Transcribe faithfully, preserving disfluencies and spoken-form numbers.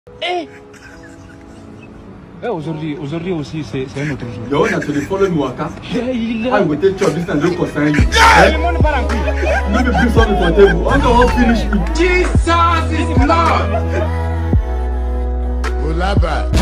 Eh Eh, aujourd'hui, aujourd'hui aussi, c'est un autre jour. Yo, on a téléphone nous à Il I will take your business and concern you. Le monde part en couille. You be bring something for table. I'm gonna finish it. Jesus is Lord. Ulaba.